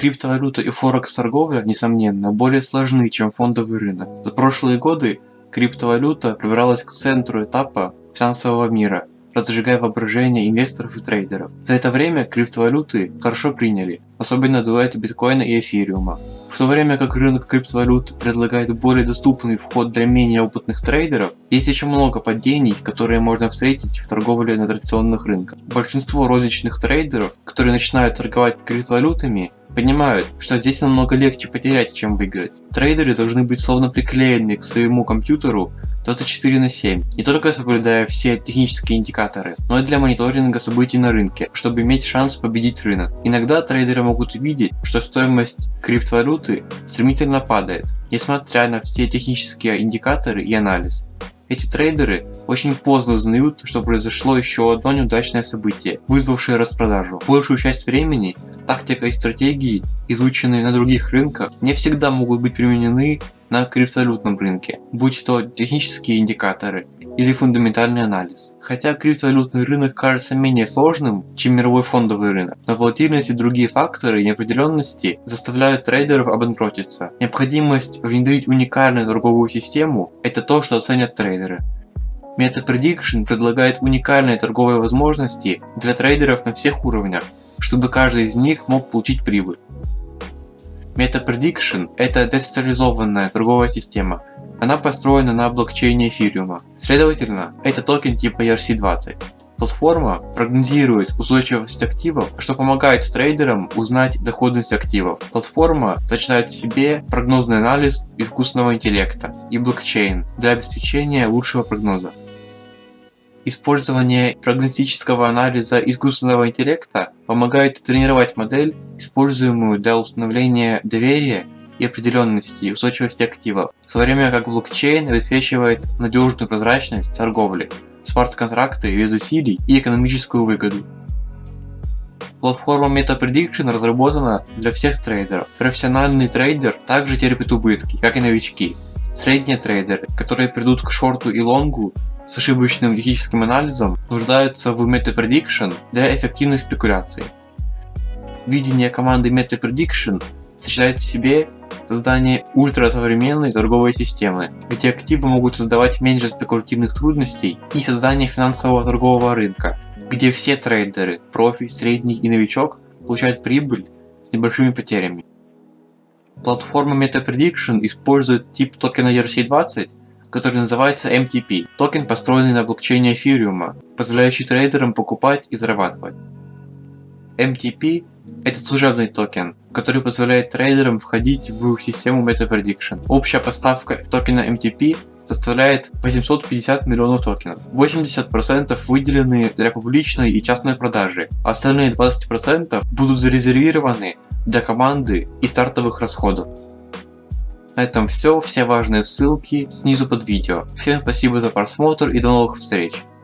Криптовалюта и форекс-торговля, несомненно, более сложны, чем фондовый рынок. За прошлые годы криптовалюта пробиралась к центру этапа финансового мира, разжигая воображение инвесторов и трейдеров. За это время криптовалюты хорошо приняли, особенно дуэт биткоина и эфириума. В то время как рынок криптовалют предлагает более доступный вход для менее опытных трейдеров, есть еще много падений, которые можно встретить в торговле на традиционных рынках. Большинство розничных трейдеров, которые начинают торговать криптовалютами, понимают, что здесь намного легче потерять, чем выиграть. Трейдеры должны быть словно приклеены к своему компьютеру 24/7, не только соблюдая все технические индикаторы, но и для мониторинга событий на рынке, чтобы иметь шанс победить рынок. Иногда трейдеры могут увидеть, что стоимость криптовалюты стремительно падает, несмотря на все технические индикаторы и анализ. Эти трейдеры очень поздно узнают, что произошло еще одно неудачное событие, вызвавшее распродажу. Большую часть времени тактика и стратегии, изученные на других рынках, не всегда могут быть применены на криптовалютном рынке, будь то технические индикаторы или фундаментальный анализ. Хотя криптовалютный рынок кажется менее сложным, чем мировой фондовый рынок, но волатильность и другие факторы неопределенности заставляют трейдеров обанкротиться. Необходимость внедрить уникальную торговую систему – это то, что оценят трейдеры. MetaPrediction предлагает уникальные торговые возможности для трейдеров на всех уровнях, чтобы каждый из них мог получить прибыль. MetaPrediction – это децентрализованная торговая система. Она построена на блокчейне эфириума. Следовательно, это токен типа ERC-20. Платформа прогнозирует устойчивость активов, что помогает трейдерам узнать доходность активов. Платформа сочетает в себе прогнозный анализ искусственного интеллекта и блокчейн для обеспечения лучшего прогноза. Использование прогностического анализа искусственного интеллекта помогает тренировать модель, используемую для установления доверия и определенности и устойчивости активов, в то время как блокчейн обеспечивает надежную прозрачность торговли, смарт-контракты без усилий и экономическую выгоду. Платформа MetaPrediction разработана для всех трейдеров. Профессиональный трейдер также терпит убытки, как и новички. Средние трейдеры, которые придут к шорту и лонгу с ошибочным техническим анализом, нуждаются в MetaPrediction для эффективной спекуляции. Видение команды MetaPrediction сочетает в себе создание ультрасовременной торговой системы, где активы могут создавать меньше спекулятивных трудностей, и создание финансового торгового рынка, где все трейдеры, профи, средний и новичок, получают прибыль с небольшими потерями. Платформа MetaPrediction использует тип токена ERC-20, который называется MTP, токен, построенный на блокчейне эфириума, позволяющий трейдерам покупать и зарабатывать. MTP – это служебный токен, который позволяет трейдерам входить в систему MetaPrediction. Общая поставка токена MTP составляет 850 миллионов токенов. 80% выделены для публичной и частной продажи, а остальные 20% будут зарезервированы для команды и стартовых расходов. На этом все важные ссылки снизу под видео. Всем спасибо за просмотр и до новых встреч!